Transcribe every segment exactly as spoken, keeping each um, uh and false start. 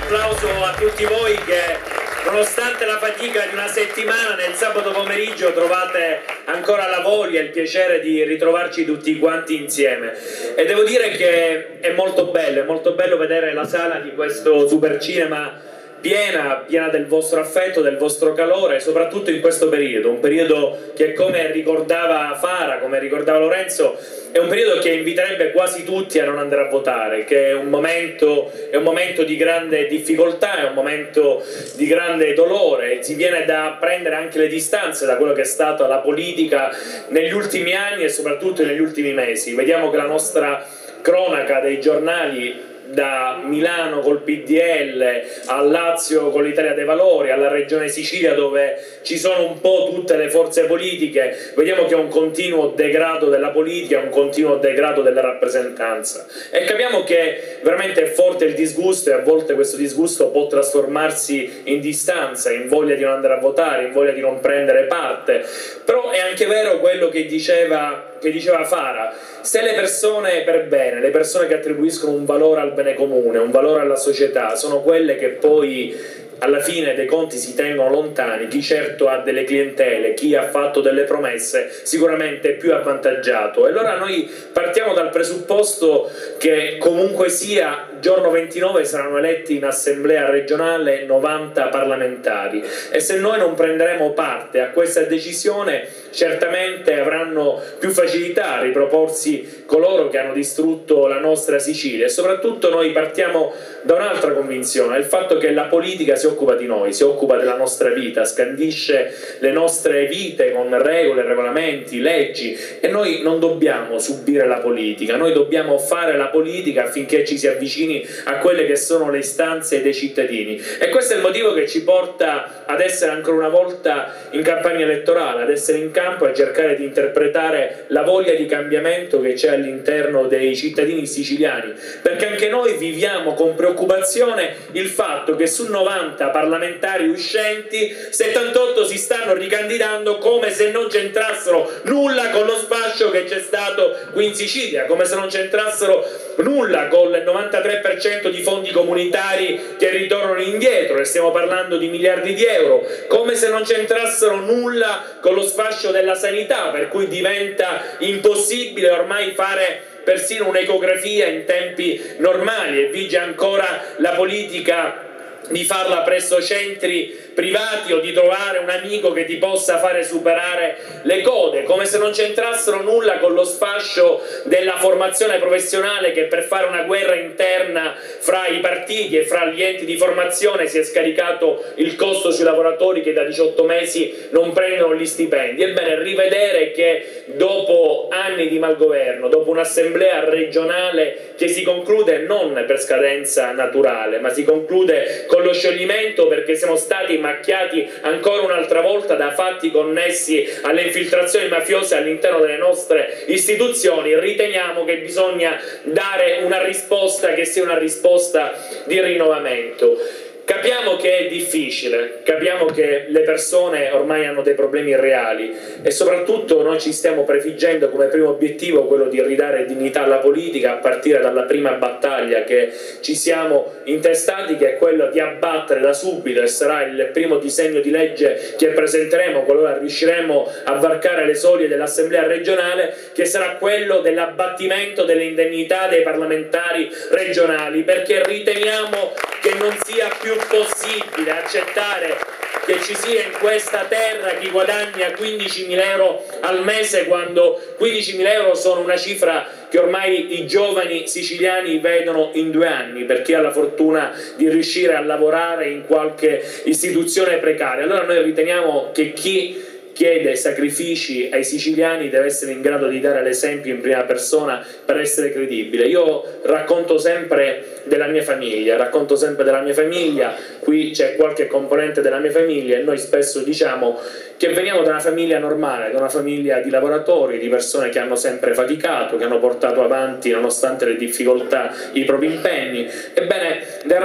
applauso a tutti voi che, nonostante la fatica di una settimana, nel sabato pomeriggio trovate ancora la voglia e il piacere di ritrovarci tutti quanti insieme. E devo dire che è molto bello, è molto bello vedere la sala di questo Supercinema piena, piena del vostro affetto, del vostro calore, soprattutto in questo periodo, un periodo che, come ricordava Fara, come ricordava Lorenzo, è un periodo che inviterebbe quasi tutti a non andare a votare, che è un momento, è un momento di grande difficoltà, è un momento di grande dolore, si viene da prendere anche le distanze da quello che è stata la politica negli ultimi anni e soprattutto negli ultimi mesi. Vediamo che la nostra cronaca dei giornali, da Milano col P D L a Lazio con l'Italia dei Valori, alla regione Sicilia dove ci sono un po' tutte le forze politiche, vediamo che è un continuo degrado della politica, un continuo degrado della rappresentanza, e capiamo che veramente è forte il disgusto, e a volte questo disgusto può trasformarsi in distanza, in voglia di non andare a votare, in voglia di non prendere parte. Però è anche vero quello che diceva che diceva Fara: se le persone per bene, le persone che attribuiscono un valore al bene comune, un valore alla società, sono quelle che poi alla fine dei conti si tengono lontani, chi certo ha delle clientele, chi ha fatto delle promesse sicuramente è più avvantaggiato. E allora noi partiamo dal presupposto che comunque sia giorno ventinove saranno eletti in assemblea regionale novanta parlamentari, e se noi non prenderemo parte a questa decisione certamente avranno più facilità a riproporsi coloro che hanno distrutto la nostra Sicilia. E soprattutto noi partiamo da un'altra convinzione, il fatto che la politica si occupa di noi, si occupa della nostra vita, scandisce le nostre vite con regole, regolamenti, leggi, e noi non dobbiamo subire la politica, noi dobbiamo fare la politica affinché ci si avvicini a quelle che sono le istanze dei cittadini. E questo è il motivo che ci porta ad essere ancora una volta in campagna elettorale, ad essere in campo e a cercare di interpretare la voglia di cambiamento che c'è all'interno dei cittadini siciliani, perché anche noi viviamo con preoccupazione il fatto che su novanta parlamentari uscenti settantotto si stanno ricandidando come se non c'entrassero nulla con lo sfascio che c'è stato qui in Sicilia, come se non c'entrassero nulla con il novantatré per cento di fondi comunitari che ritornano indietro, e stiamo parlando di miliardi di euro, come se non c'entrassero nulla con lo sfascio della sanità, per cui diventa impossibile ormai fare persino un'ecografia in tempi normali, e vige ancora la politica di farla presso centri privati o di trovare un amico che ti possa fare superare le code, come se non c'entrassero nulla con lo sfascio della formazione professionale, che per fare una guerra interna fra i partiti e fra gli enti di formazione si è scaricato il costo sui lavoratori che da diciotto mesi non prendono gli stipendi. Ebbene, rivedere che dopo anni di malgoverno, dopo un'assemblea regionale che si conclude non per scadenza naturale, ma si conclude con lo scioglimento perché siamo stati macchiati ancora un'altra volta da fatti connessi alle infiltrazioni mafiose all'interno delle nostre istituzioni, riteniamo che bisogna dare una risposta che sia una risposta di rinnovamento. Capiamo che è difficile, capiamo che le persone ormai hanno dei problemi reali, e soprattutto noi ci stiamo prefiggendo come primo obiettivo quello di ridare dignità alla politica, a partire dalla prima battaglia che ci siamo intestati, che è quello di abbattere da subito, e sarà il primo disegno di legge che presenteremo qualora riusciremo a varcare le soglie dell'Assemblea regionale, che sarà quello dell'abbattimento delle indennità dei parlamentari regionali, perché riteniamo che non sia più possibile accettare che ci sia in questa terra chi guadagna quindicimila euro al mese, quando quindicimila euro sono una cifra che ormai i giovani siciliani vedono in due anni, per chi ha la fortuna di riuscire a lavorare in qualche istituzione precaria. Allora noi riteniamo che chi chiede sacrifici ai siciliani deve essere in grado di dare l'esempio in prima persona per essere credibile. Io racconto sempre della mia famiglia, racconto sempre della mia famiglia, qui c'è qualche componente della mia famiglia, e noi spesso diciamo che veniamo da una famiglia normale, da una famiglia di lavoratori, di persone che hanno sempre faticato, che hanno portato avanti nonostante le difficoltà i propri impegni. Ebbene, dai racconti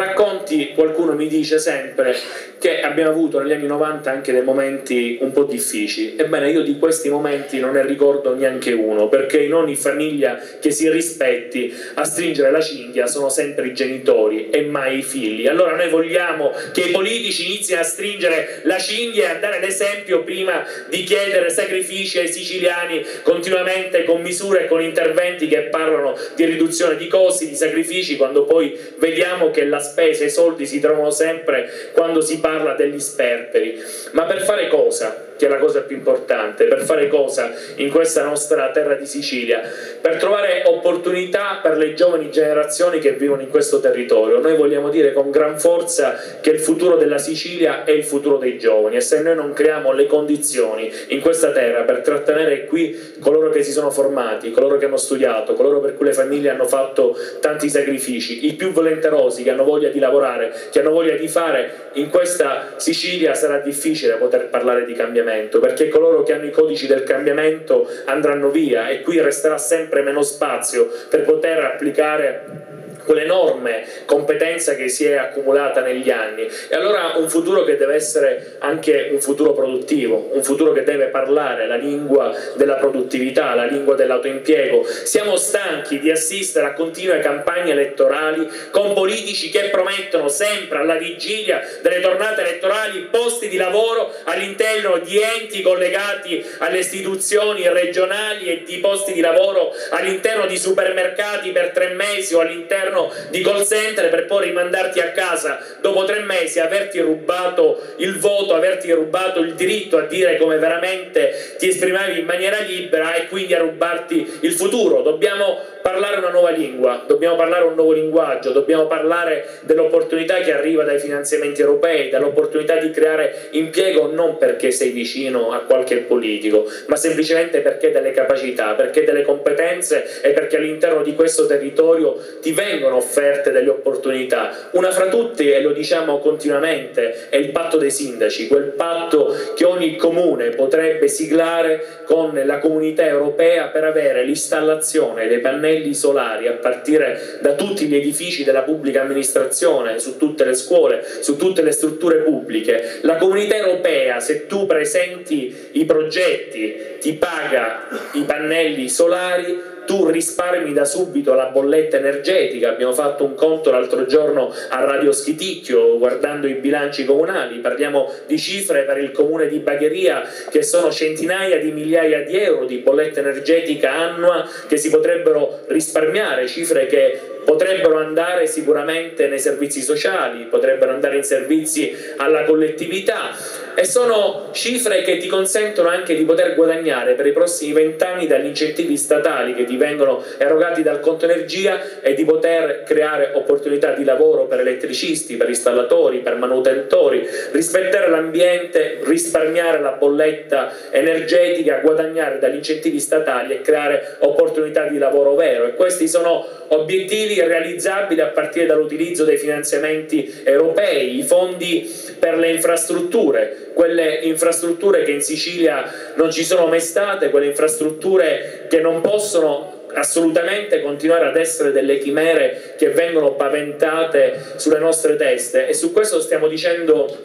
molti, qualcuno mi dice sempre che abbiamo avuto negli anni novanta anche dei momenti un po' difficili. Ebbene, io di questi momenti non ne ricordo neanche uno, perché in ogni famiglia che si rispetti a stringere la cinghia sono sempre i genitori e mai i figli. Allora noi vogliamo che i politici inizino a stringere la cinghia e a dare l'esempio prima di chiedere sacrifici ai siciliani continuamente con misure e con interventi che parlano di riduzione di costi, di sacrifici, quando poi vediamo che la spesa e i soldi si trovano sempre quando si parla degli sperperi. Ma per fare cosa? Che è la cosa più importante, per fare cosa in questa nostra terra di Sicilia? Per trovare opportunità per le giovani generazioni che vivono in questo territorio. Noi vogliamo dire con gran forza che il futuro della Sicilia è il futuro dei giovani, e se noi non creiamo le condizioni in questa terra per trattenere qui coloro che si sono formati, coloro che hanno studiato, coloro per cui le famiglie hanno fatto tanti sacrifici, i più volenterosi, che hanno voglia di lavorare, che hanno voglia di fare, in questa Sicilia sarà difficile poter parlare di cambiamento, perché coloro che hanno i codici del cambiamento andranno via e qui resterà sempre meno spazio per poter applicare quell'enorme competenza che si è accumulata negli anni. E allora un futuro che deve essere anche un futuro produttivo, un futuro che deve parlare la lingua della produttività, la lingua dell'autoimpiego. Siamo stanchi di assistere a continue campagne elettorali con politici che promettono sempre alla vigilia delle tornate elettorali posti di lavoro all'interno di enti collegati alle istituzioni regionali e di posti di lavoro all'interno di supermercati per tre mesi o all'interno di call center, per poi rimandarti a casa dopo tre mesi, averti rubato il voto, averti rubato il diritto a dire come veramente ti esprimevi in maniera libera, e quindi a rubarti il futuro. Dobbiamo parlare una nuova lingua, dobbiamo parlare un nuovo linguaggio, dobbiamo parlare dell'opportunità che arriva dai finanziamenti europei, dall'opportunità di creare impiego, non perché sei vicino a qualche politico, ma semplicemente perché delle capacità, perché delle competenze e perché all'interno di questo territorio ti vengono offerte delle opportunità. Una fra tutte, e lo diciamo continuamente, è il patto dei sindaci, quel patto che ogni comune potrebbe siglare con la comunità europea per avere l'installazione dei pannelli solari a partire da tutti gli edifici della pubblica amministrazione, su tutte le scuole, su tutte le strutture pubbliche. La comunità europea, se tu presenti i progetti, ti paga i pannelli solari, tu risparmi da subito la bolletta energetica. Abbiamo fatto un conto l'altro giorno a Radio Schiticchio guardando i bilanci comunali, parliamo di cifre per il comune di Bagheria che sono centinaia di migliaia di euro di bolletta energetica annua che si potrebbero risparmiare, cifre che potrebbero andare sicuramente nei servizi sociali, potrebbero andare in servizi alla collettività, e sono cifre che ti consentono anche di poter guadagnare per i prossimi vent'anni dagli incentivi statali che ti vengono erogati dal conto energia, e di poter creare opportunità di lavoro per elettricisti, per installatori, per manutentori, rispettare l'ambiente, risparmiare la bolletta energetica, guadagnare dagli incentivi statali e creare opportunità di lavoro vero. E questi sono obiettivi realizzabili a partire dall'utilizzo dei finanziamenti europei, i fondi per le infrastrutture, quelle infrastrutture che in Sicilia non ci sono mai state, quelle infrastrutture che non possono assolutamente continuare ad essere delle chimere che vengono paventate sulle nostre teste. E su questo stiamo dicendo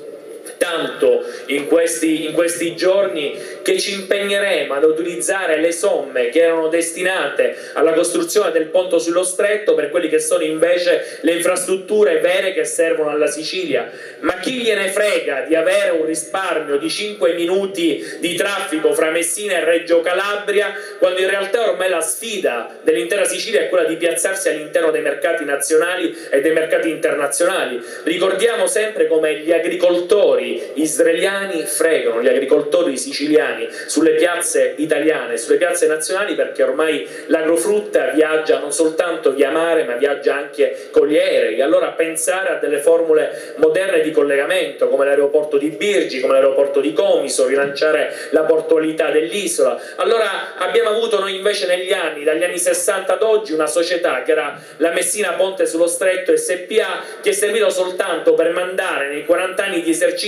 tanto in questi, in questi giorni, che ci impegneremo ad utilizzare le somme che erano destinate alla costruzione del ponte sullo stretto per quelli che sono invece le infrastrutture vere che servono alla Sicilia. Ma chi gliene frega di avere un risparmio di cinque minuti di traffico fra Messina e Reggio Calabria, quando in realtà ormai la sfida dell'intera Sicilia è quella di piazzarsi all'interno dei mercati nazionali e dei mercati internazionali. Ricordiamo sempre come gli agricoltori israeliani fregano gli agricoltori siciliani sulle piazze italiane, sulle piazze nazionali, perché ormai l'agrofrutta viaggia non soltanto via mare ma viaggia anche con gli aerei. Allora pensare a delle formule moderne di collegamento come l'aeroporto di Birgi, come l'aeroporto di Comiso, rilanciare la portualità dell'isola. Allora abbiamo avuto noi invece negli anni, dagli anni sessanta ad oggi, una società che era la Messina Ponte sullo Stretto S P A, che è servito soltanto per mandare nei quaranta anni di esercizio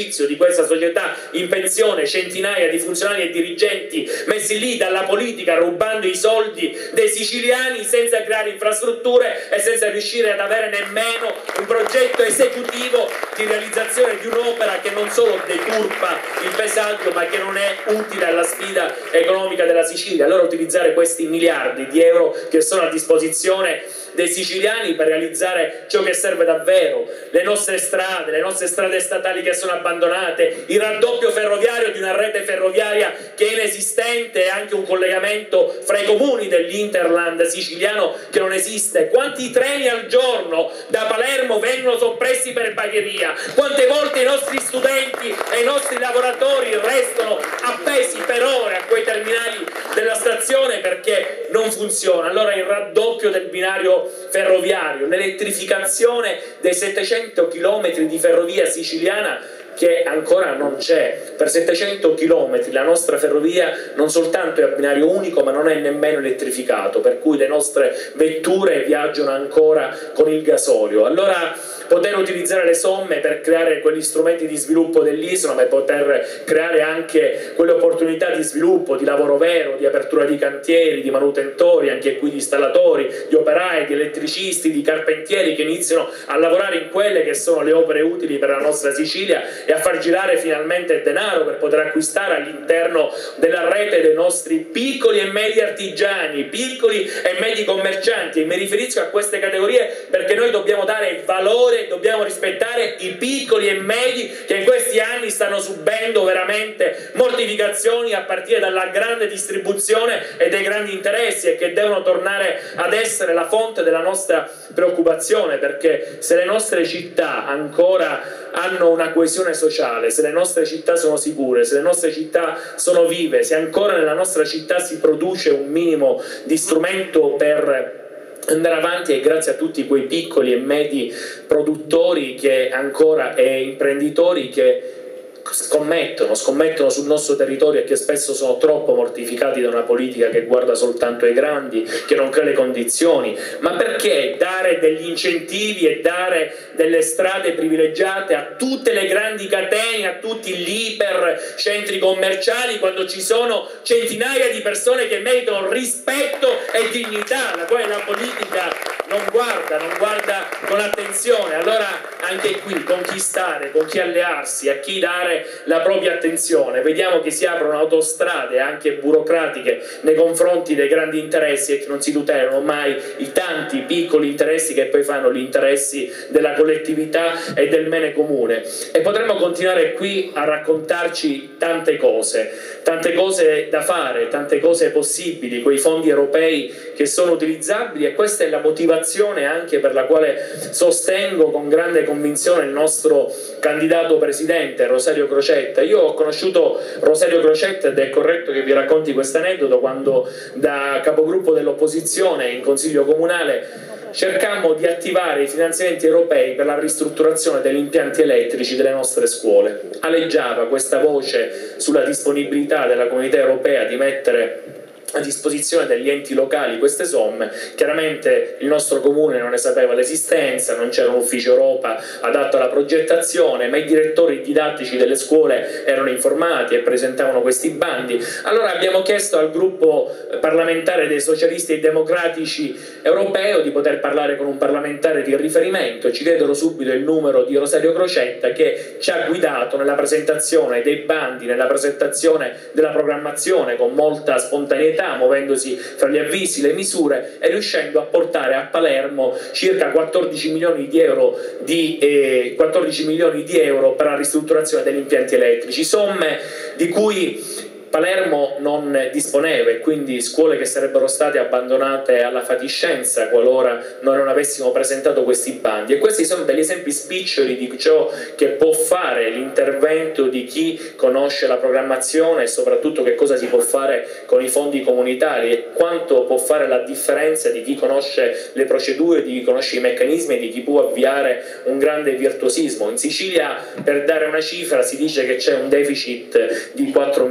servizio di questa società in pensione centinaia di funzionari e dirigenti messi lì dalla politica rubando i soldi dei siciliani senza creare infrastrutture e senza riuscire ad avere nemmeno un progetto esecutivo di realizzazione di un'opera che non solo deturpa il paesaggio ma che non è utile alla sfida economica della Sicilia. Allora utilizzare questi miliardi di euro che sono a disposizione dei siciliani per realizzare ciò che serve davvero, le nostre strade, le nostre strade statali che sono abbandonate, il raddoppio ferroviario di una rete ferroviaria che è inesistente e anche un collegamento fra i comuni dell'Interland siciliano che non esiste. Quanti treni al giorno da Palermo vengono soppressi per bagheria? Quante volte i nostri studenti e i nostri lavoratori restano appesi per ore a quei terminali della stazione perché non funziona? Allora il raddoppio del binario ferroviario, l'elettrificazione dei settecento chilometri di ferrovia siciliana che ancora non c'è. Per settecento chilometri la nostra ferrovia non soltanto è a binario unico ma non è nemmeno elettrificato, per cui le nostre vetture viaggiano ancora con il gasolio. Allora poter utilizzare le somme per creare quegli strumenti di sviluppo dell'isola, ma poter creare anche quelle opportunità di sviluppo, di lavoro vero, di apertura di cantieri, di manutentori, anche qui di installatori, di operai, di elettricisti, di carpentieri che iniziano a lavorare in quelle che sono le opere utili per la nostra Sicilia e a far girare finalmente denaro per poter acquistare all'interno della rete dei nostri piccoli e medi artigiani, piccoli e medi commercianti. E mi riferisco a queste categorie perché noi dobbiamo dare valore, dobbiamo rispettare i piccoli e medi che in questi anni stanno subendo veramente mortificazioni a partire dalla grande distribuzione e dai grandi interessi e che devono tornare ad essere la fonte della nostra preoccupazione, perché se le nostre città ancora hanno una coesione sociale, se le nostre città sono sicure, se le nostre città sono vive, se ancora nella nostra città si produce un minimo di strumento per andare avanti, e grazie a tutti quei piccoli e medi produttori che ancora e imprenditori che scommettono, scommettono sul nostro territorio e che spesso sono troppo mortificati da una politica che guarda soltanto ai grandi, che non crea le condizioni. Ma perché dare degli incentivi e dare delle strade privilegiate a tutte le grandi catene, a tutti gli ipercentri commerciali, quando ci sono centinaia di persone che meritano rispetto e dignità, la quale la politica non guarda, non guarda con attenzione? Allora anche qui con chi stare, con chi allearsi, a chi dare la propria attenzione. Vediamo che si aprono autostrade anche burocratiche nei confronti dei grandi interessi e che non si tutelano mai i tanti piccoli interessi che poi fanno gli interessi della collettività e del bene comune. E potremmo continuare qui a raccontarci tante cose, tante cose da fare, tante cose possibili, quei fondi europei che sono utilizzabili, e questa è la motivazione anche per la quale sostengo con grande convinzione il nostro candidato presidente Rosario Crocetta. Io ho conosciuto Rosario Crocetta, ed è corretto che vi racconti questo aneddoto, quando da capogruppo dell'opposizione in consiglio comunale cercammo di attivare i finanziamenti europei per la ristrutturazione degli impianti elettrici delle nostre scuole. Aleggiava questa voce sulla disponibilità della Comunità Europea di mettere a disposizione degli enti locali queste somme. Chiaramente il nostro comune non ne sapeva l'esistenza, non c'era un ufficio Europa adatto alla progettazione, ma i direttori didattici delle scuole erano informati e presentavano questi bandi. Allora abbiamo chiesto al gruppo parlamentare dei socialisti e democratici europeo di poter parlare con un parlamentare di riferimento. Ci diedero subito il numero di Rosario Crocetta, che ci ha guidato nella presentazione dei bandi, nella presentazione della programmazione con molta spontaneità, muovendosi fra gli avvisi, le misure e riuscendo a portare a Palermo circa quattordici milioni di euro di, eh, quattordici milioni di euro per la ristrutturazione degli impianti elettrici, somme di cui Palermo non disponeva, e quindi scuole che sarebbero state abbandonate alla fatiscenza qualora noi non avessimo presentato questi bandi. E questi sono degli esempi spiccioli di ciò che può fare l'intervento di chi conosce la programmazione e soprattutto che cosa si può fare con i fondi comunitari, e quanto può fare la differenza di chi conosce le procedure, di chi conosce i meccanismi e di chi può avviare un grande virtuosismo. In Sicilia, per dare una cifra, si dice che c'è un deficit di quattro miliardi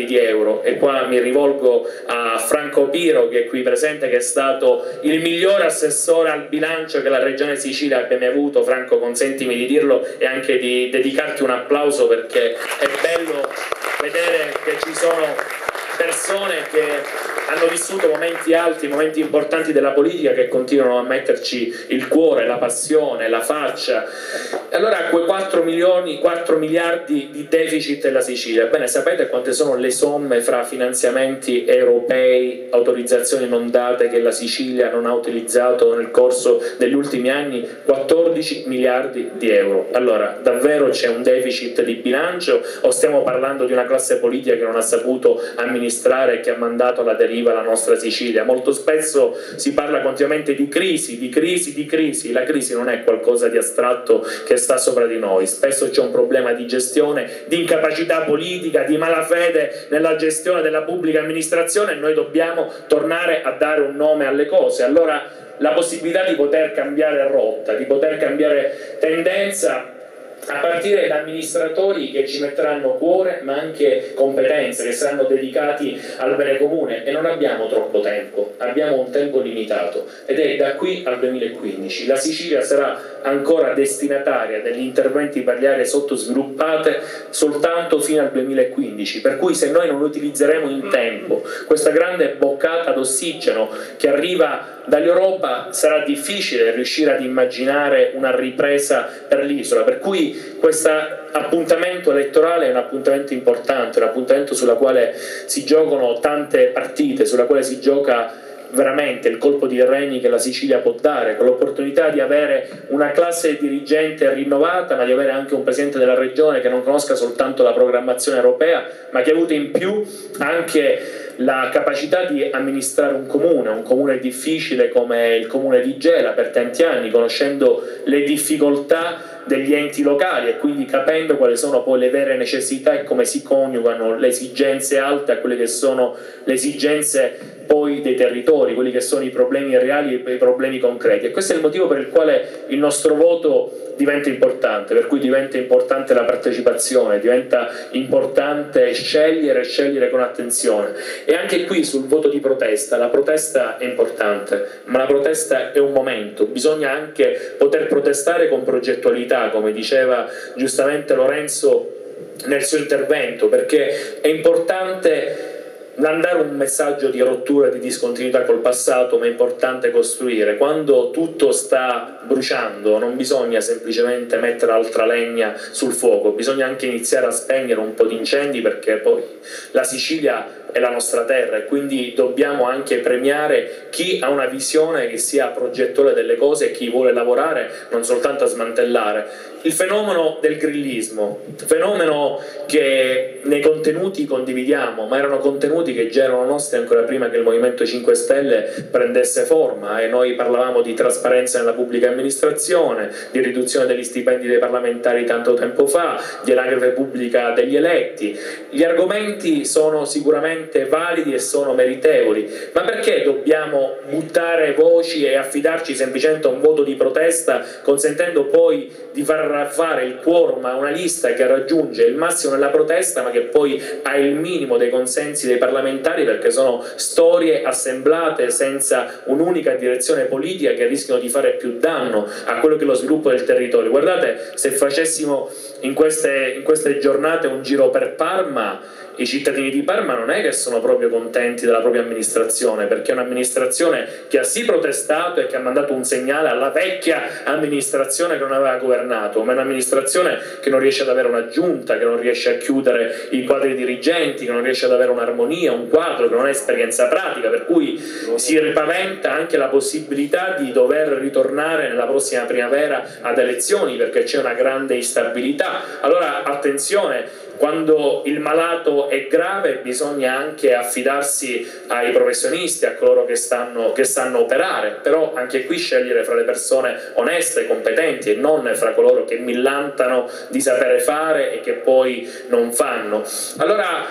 miliardi di euro, e qua mi rivolgo a Franco Piro che è qui presente, che è stato il migliore assessore al bilancio che la Regione Sicilia abbia mai avuto. Franco, consentimi di dirlo e anche di dedicarti un applauso, perché è bello vedere che ci sono persone che hanno vissuto momenti alti, momenti importanti della politica, che continuano a metterci il cuore, la passione, la faccia. E allora quei quattro milioni, quattro miliardi di deficit della Sicilia, bene, sapete quante sono le somme fra finanziamenti europei, autorizzazioni non date che la Sicilia non ha utilizzato nel corso degli ultimi anni? quattordici miliardi di euro. Allora, davvero c'è un deficit di bilancio o stiamo parlando di una classe politica che non ha saputo amministrare e che ha mandato alla deriva la nostra Sicilia? Molto spesso si parla continuamente di crisi, di crisi, di crisi. La crisi non è qualcosa di astratto che sta sopra di noi, spesso c'è un problema di gestione, di incapacità politica, di malafede nella gestione della pubblica amministrazione, e noi dobbiamo tornare a dare un nome alle cose. Allora la possibilità di poter cambiare rotta, di poter cambiare tendenza, a partire da amministratori che ci metteranno cuore ma anche competenze, che saranno dedicati al bene comune, e non abbiamo troppo tempo, abbiamo un tempo limitato ed è da qui al duemilaquindici. La Sicilia sarà ancora destinataria degli interventi per le aree sottosviluppate soltanto fino al duemilaquindici, per cui se noi non utilizzeremo in tempo questa grande boccata d'ossigeno che arriva dall'Europa sarà difficile riuscire ad immaginare una ripresa per l'isola, per cui questo appuntamento elettorale è un appuntamento importante, un appuntamento sulla quale si giocano tante partite, sulla quale si gioca veramente il colpo di reni che la Sicilia può dare, con l'opportunità di avere una classe dirigente rinnovata, ma di avere anche un Presidente della Regione che non conosca soltanto la programmazione europea, ma che ha avuto in più anche la capacità di amministrare un comune, un comune difficile come il comune di Gela per tanti anni, conoscendo le difficoltà degli enti locali e quindi capendo quali sono poi le vere necessità e come si coniugano le esigenze alte a quelle che sono le esigenze poi dei territori, quelli che sono i problemi reali e i problemi concreti. E questo è il motivo per il quale il nostro voto diventa importante, per cui diventa importante la partecipazione, diventa importante scegliere e scegliere con attenzione. E anche qui sul voto di protesta, la protesta è importante, ma la protesta è un momento, bisogna anche poter protestare con progettualità, come diceva giustamente Lorenzo nel suo intervento, perché è importante mandare un messaggio di rottura, di discontinuità col passato, ma è importante costruire. Quando tutto sta bruciando non bisogna semplicemente mettere altra legna sul fuoco, bisogna anche iniziare a spegnere un po' di incendi, perché poi la Sicilia è la nostra terra e quindi dobbiamo anche premiare chi ha una visione che sia progettore delle cose e chi vuole lavorare non soltanto a smantellare. Il fenomeno del grillismo, fenomeno che nei contenuti condividiamo, ma erano contenuti che già erano nostri ancora prima che il Movimento cinque Stelle prendesse forma, e noi parlavamo di trasparenza nella pubblica amministrazione, di riduzione degli stipendi dei parlamentari tanto tempo fa, di anagrafe pubblica degli eletti. Gli argomenti sono sicuramente validi e sono meritevoli, ma perché dobbiamo buttare voci e affidarci semplicemente a un voto di protesta, consentendo poi di far fare il quorum a una lista che raggiunge il massimo nella protesta ma che poi ha il minimo dei consensi dei parlamentari, perché sono storie assemblate senza un'unica direzione politica che rischiano di fare più danno a quello che è lo sviluppo del territorio. Guardate, se facessimo in queste, in queste giornate un giro per Parma, i cittadini di Parma non è che sono proprio contenti della propria amministrazione, perché è un'amministrazione che ha sì protestato e che ha mandato un segnale alla vecchia amministrazione che non aveva governato, ma è un'amministrazione che non riesce ad avere una giunta, che non riesce a chiudere i quadri dirigenti, che non riesce ad avere un'armonia, un quadro, che non ha esperienza pratica, per cui si ripaventa anche la possibilità di dover ritornare nella prossima primavera ad elezioni, perché c'è una grande instabilità. Allora attenzione, quando il malato è grave bisogna anche affidarsi ai professionisti, a coloro che stanno, che sanno operare, però anche qui scegliere fra le persone oneste, competenti, e non fra coloro che millantano di sapere fare e che poi non fanno. Allora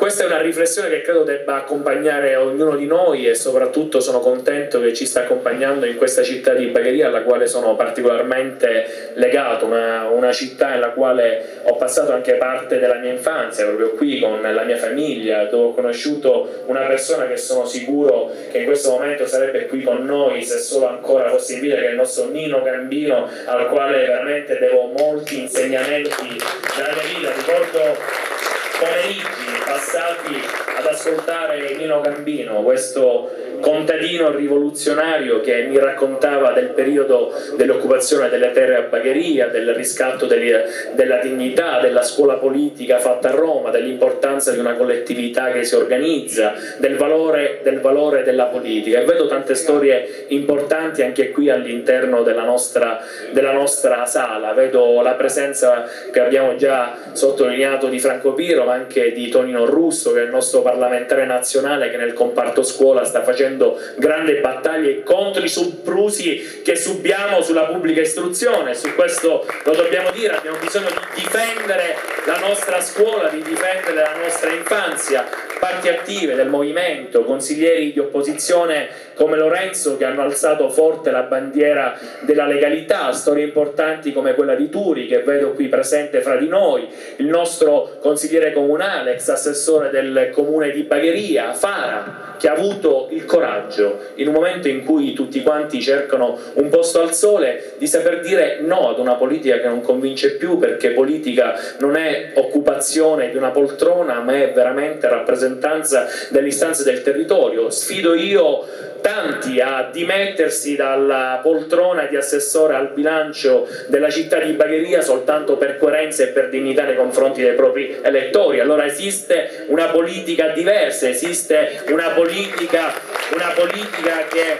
questa è una riflessione che credo debba accompagnare ognuno di noi e soprattutto sono contento che ci sta accompagnando in questa città di Bagheria alla quale sono particolarmente legato, una, una città nella quale ho passato anche parte della mia infanzia, proprio qui con la mia famiglia, dove ho conosciuto una persona che sono sicuro che in questo momento sarebbe qui con noi se solo ancora fosse in vita, che è il nostro Nino Gambino, al quale veramente devo molti insegnamenti della mia vita. Ricordo pomeriggi passati ad ascoltare Nino Gambino, questo contadino rivoluzionario che mi raccontava del periodo dell'occupazione delle terre a Bagheria, del riscatto degli, della dignità, della scuola politica fatta a Roma, dell'importanza di una collettività che si organizza, del valore, del valore della politica. E vedo tante storie importanti anche qui all'interno della nostra, della nostra sala, vedo la presenza che abbiamo già sottolineato di Franco Piro, ma anche di Tonino Russo, che è il nostro parlamentare nazionale che nel comparto scuola sta facendo grandi battaglie contro i soprusi che subiamo sulla pubblica istruzione. Su questo lo dobbiamo dire, abbiamo bisogno di difendere la nostra scuola, di difendere la nostra infanzia. Parti attive del movimento, consiglieri di opposizione come Lorenzo che hanno alzato forte la bandiera della legalità, storie importanti come quella di Turi che vedo qui presente fra di noi, il nostro consigliere comunale, ex assessore del comune di Bagheria, Fara, che ha avuto il coraggio, in un momento in cui tutti quanti cercano un posto al sole, di saper dire no ad una politica che non convince più, perché politica non è occupazione di una poltrona, ma è veramente rappresentanza delle istanze del territorio. Sfido io tanti a dimettersi dalla poltrona di assessore al bilancio della città di Bagheria soltanto per coerenza e per dignità nei confronti dei propri elettori. Allora esiste una politica diversa, esiste una politica, una politica che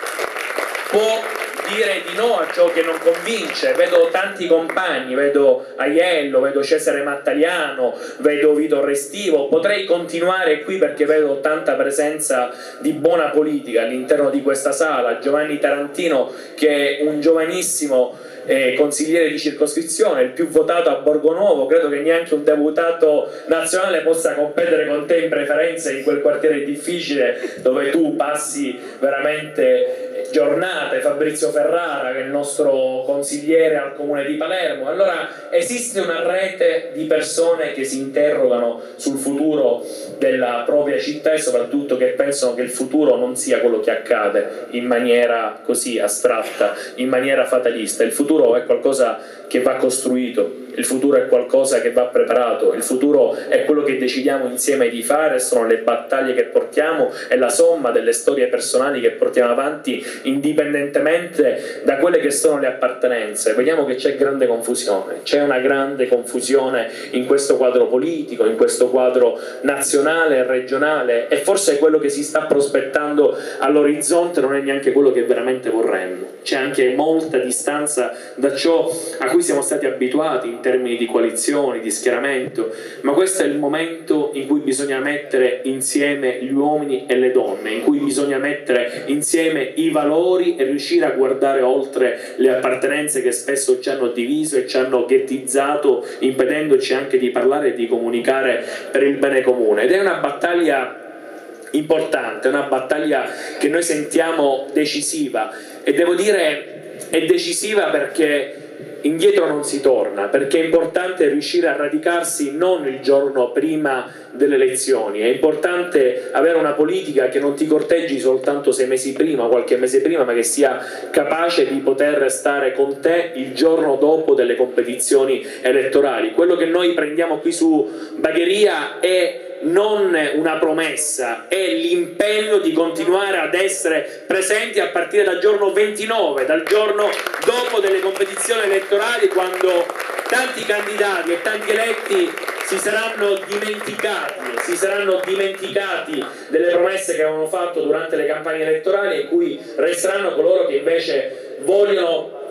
può dire di no a ciò che non convince. Vedo tanti compagni, vedo Aiello, vedo Cesare Mattaliano, vedo Vito Restivo, potrei continuare qui perché vedo tanta presenza di buona politica all'interno di questa sala. Giovanni Tarantino che è un giovanissimo eh, consigliere di circoscrizione, il più votato a Borgonovo, credo che neanche un deputato nazionale possa competere con te in preferenza in quel quartiere difficile dove tu passi veramente giornate. Fabrizio Ferrara che è il nostro consigliere al comune di Palermo. Allora esiste una rete di persone che si interrogano sul futuro della propria città e soprattutto che pensano che il futuro non sia quello che accade in maniera così astratta, in maniera fatalista. Il futuro è qualcosa che va costruito, il futuro è qualcosa che va preparato, il futuro è quello che decidiamo insieme di fare, sono le battaglie che portiamo, è la somma delle storie personali che portiamo avanti indipendentemente da quelle che sono le appartenenze. Vediamo che c'è grande confusione, c'è una grande confusione in questo quadro politico, in questo quadro nazionale e regionale, e forse quello che si sta prospettando all'orizzonte non è neanche quello che veramente vorremmo. C'è anche molta distanza da ciò a cui siamo stati abituati in termini di coalizioni, di schieramento, ma questo è il momento in cui bisogna mettere insieme gli uomini e le donne, in cui bisogna mettere insieme i valori e riuscire a guardare oltre le appartenenze che spesso ci hanno diviso e ci hanno ghettizzato, impedendoci anche di parlare e di comunicare per il bene comune. Ed è una battaglia importante, una battaglia che noi sentiamo decisiva, e devo dire è decisiva perché indietro non si torna, perché è importante riuscire a radicarsi non il giorno prima delle elezioni, è importante avere una politica che non ti corteggi soltanto sei mesi prima o qualche mese prima, ma che sia capace di poter stare con te il giorno dopo delle competizioni elettorali. Quello che noi prendiamo qui su Bagheria è non una promessa, è l'impegno di continuare ad essere presenti a partire dal giorno ventinove, dal giorno dopo delle competizioni elettorali, quando tanti candidati e tanti eletti si saranno dimenticati, si saranno dimenticati delle promesse che avevano fatto durante le campagne elettorali, e cui resteranno coloro che invece vogliono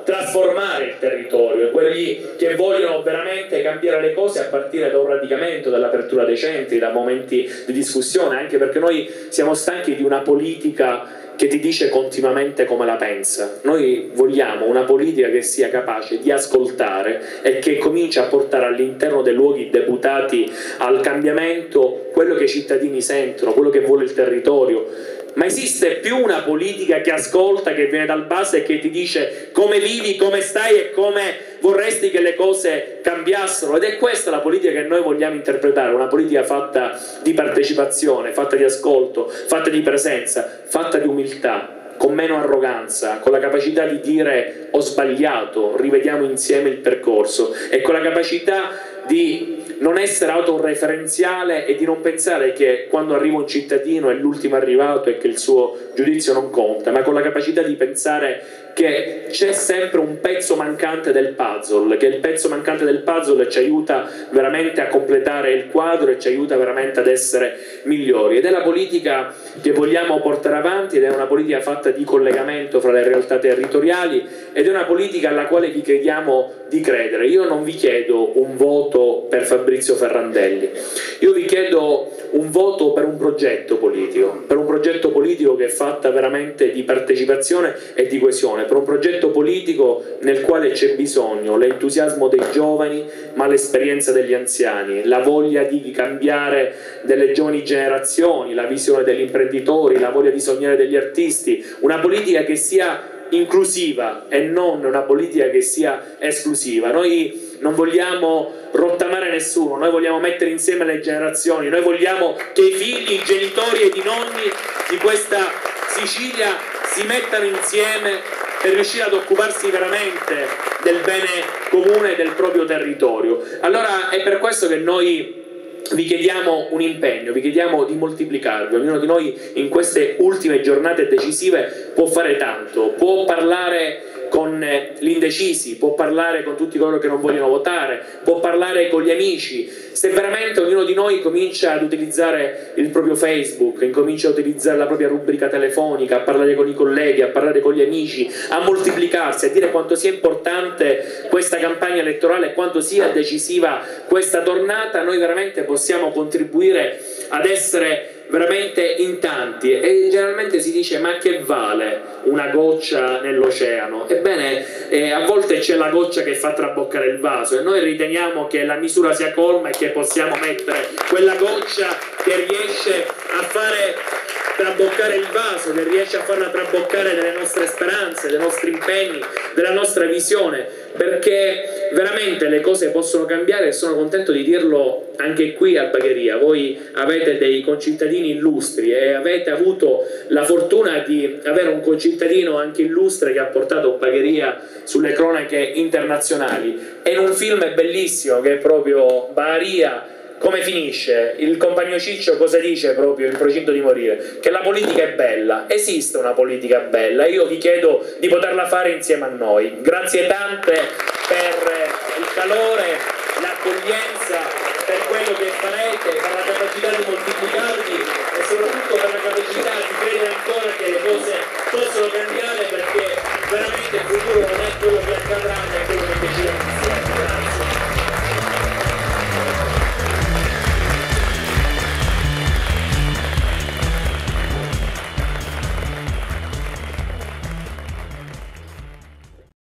trasformare il territorio, quelli che vogliono veramente cambiare le cose a partire da un radicamento, dall'apertura dei centri, da momenti di discussione, anche perché noi siamo stanchi di una politica che ti dice continuamente come la pensa. Noi vogliamo una politica che sia capace di ascoltare e che cominci a portare all'interno dei luoghi deputati al cambiamento quello che i cittadini sentono, quello che vuole il territorio. Ma esiste più una politica che ascolta, che viene dal basso e che ti dice come vivi, come stai e come vorresti che le cose cambiassero? Ed è questa la politica che noi vogliamo interpretare, una politica fatta di partecipazione, fatta di ascolto, fatta di presenza, fatta di umiltà, con meno arroganza, con la capacità di dire ho sbagliato, rivediamo insieme il percorso, e con la capacità di non essere autoreferenziale e di non pensare che quando arriva un cittadino è l'ultimo arrivato e che il suo giudizio non conta, ma con la capacità di pensare che c'è sempre un pezzo mancante del puzzle, che il pezzo mancante del puzzle ci aiuta veramente a completare il quadro e ci aiuta veramente ad essere migliori. Ed è la politica che vogliamo portare avanti, ed è una politica fatta di collegamento fra le realtà territoriali, ed è una politica alla quale vi chiediamo di credere. Io non vi chiedo un voto per Fabrizio Ferrandelli, io vi chiedo un voto per un progetto politico, per un progetto politico che è fatta veramente di partecipazione e di coesione, per un progetto politico nel quale c'è bisogno l'entusiasmo dei giovani, ma l'esperienza degli anziani, la voglia di cambiare delle giovani generazioni, la visione degli imprenditori, la voglia di sognare degli artisti, una politica che sia inclusiva e non una politica che sia esclusiva. Noi non vogliamo rottamare nessuno, noi vogliamo mettere insieme le generazioni, noi vogliamo che i figli, i genitori ed i nonni di questa Sicilia si mettano insieme per riuscire ad occuparsi veramente del bene comune e del proprio territorio. Allora è per questo che noi vi chiediamo un impegno, vi chiediamo di moltiplicarvi. Ognuno di noi in queste ultime giornate decisive può fare tanto, può parlare con gli indecisi, può parlare con tutti coloro che non vogliono votare, può parlare con gli amici. Se veramente ognuno di noi comincia ad utilizzare il proprio Facebook, incomincia a utilizzare la propria rubrica telefonica, a parlare con i colleghi, a parlare con gli amici, a moltiplicarsi, a dire quanto sia importante questa campagna elettorale e quanto sia decisiva questa tornata, noi veramente possiamo contribuire ad essere veramente in tanti. E generalmente si dice ma che vale una goccia nell'oceano? Ebbene, eh, a volte c'è la goccia che fa traboccare il vaso, e noi riteniamo che la misura sia colma e che possiamo mettere quella goccia che riesce a fare traboccare il vaso, che riesce a farla traboccare delle nostre speranze, dei nostri impegni, della nostra visione, perché veramente le cose possono cambiare, e sono contento di dirlo anche qui a Bagheria. Voi avete dei concittadini illustri e avete avuto la fortuna di avere un concittadino anche illustre che ha portato Bagheria sulle cronache internazionali, e in un film bellissimo che è proprio Bagheria. Come finisce? Il compagno Ciccio cosa dice proprio in procinto di morire? Che la politica è bella. Esiste una politica bella, io vi chiedo di poterla fare insieme a noi. Grazie tante per il calore, l'accoglienza, per quello che farete, per la capacità di moltiplicarvi e soprattutto per la capacità di credere ancora che le cose possono cambiare, perché veramente il futuro non è quello che accadrà,